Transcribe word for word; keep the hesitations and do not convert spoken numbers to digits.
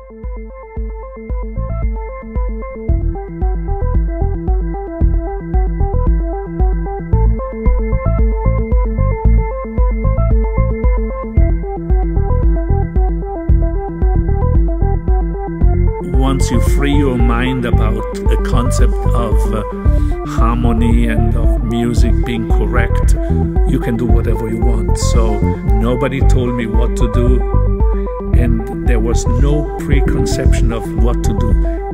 Once you free your mind about the concept of uh, harmony and of music being correct, you can do whatever you want. So nobody told me what to do, and there was no preconception of what to do.